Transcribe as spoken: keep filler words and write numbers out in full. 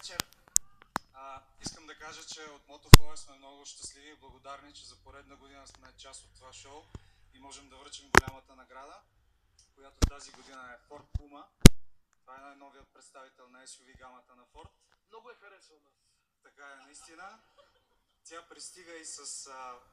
вечер. А, искам да кажа, че от Мотофлоя сме много щастливи и благодарни, че за поредна година сме част от това шоу и можем да връчим голямата награда, която тази година е Ford Puma. Това е най-новият представител на ес ю ви гамата на Ford. Много е харесва нас. Така е, наистина. Тя пристига и с а,